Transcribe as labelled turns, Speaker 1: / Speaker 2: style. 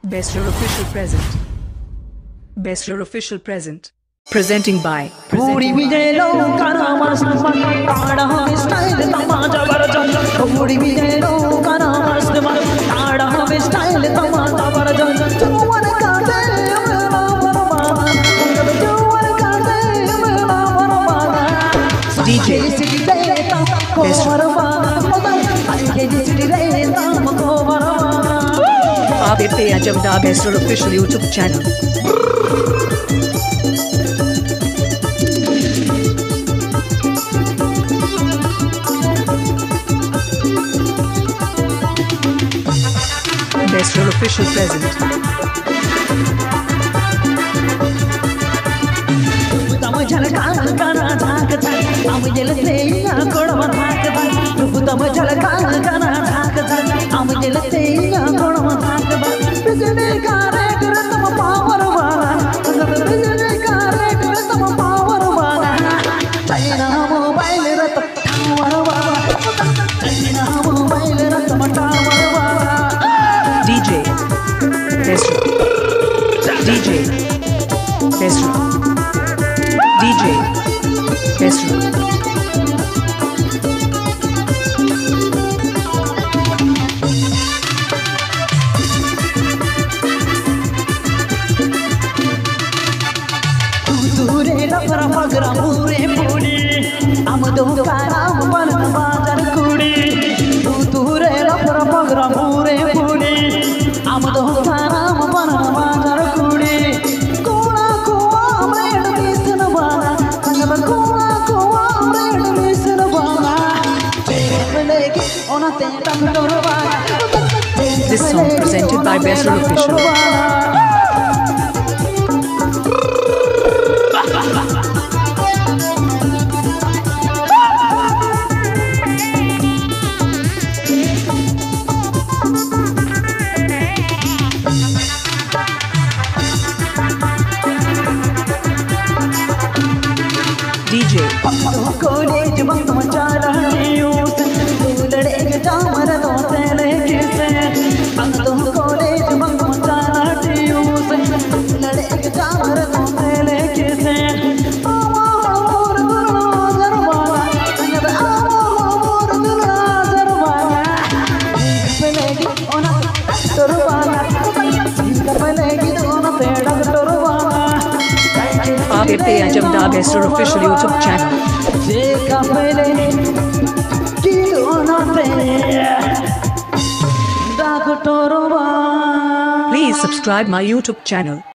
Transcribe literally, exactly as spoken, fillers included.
Speaker 1: Best Your Official Present. Best Your Official Present. Presenting by.
Speaker 2: Presenting by.
Speaker 1: D J. Best. आप पे अजमदा best और official YouTube channel. Best और official present. D J Best D J Best D J Best
Speaker 2: दूरे रफरा फगरा पूरे पूरी हम दो काराम बन बाजार कुड़ी तू दूरे रफरा फगरा पूरे पूरी हम दो काराम बन बाजार कुड़ी कोना कोआ मेड मिसन बाना संग कोना कोआ मेड मिसन बाना लेके ओना ते तक डोरवाना।
Speaker 1: This song presented by Best Official. D J
Speaker 2: college बंद मचा रही हूँ तू लड़ेगा जामर तो तेरे किसे बंद कॉलेज बंद मचा रही हूँ लड़ेगा जामर तो तेरे किसे आवा मोर दुर्ना जरवाना संग आवा मोर दुर्ना जरवाना पलेगी ओना तोरवाना पलेगी ओना तेरा तोरवाना।
Speaker 1: आप पे अजमदा बेस्ट और official YouTube channel. Please subscribe my YouTube channel.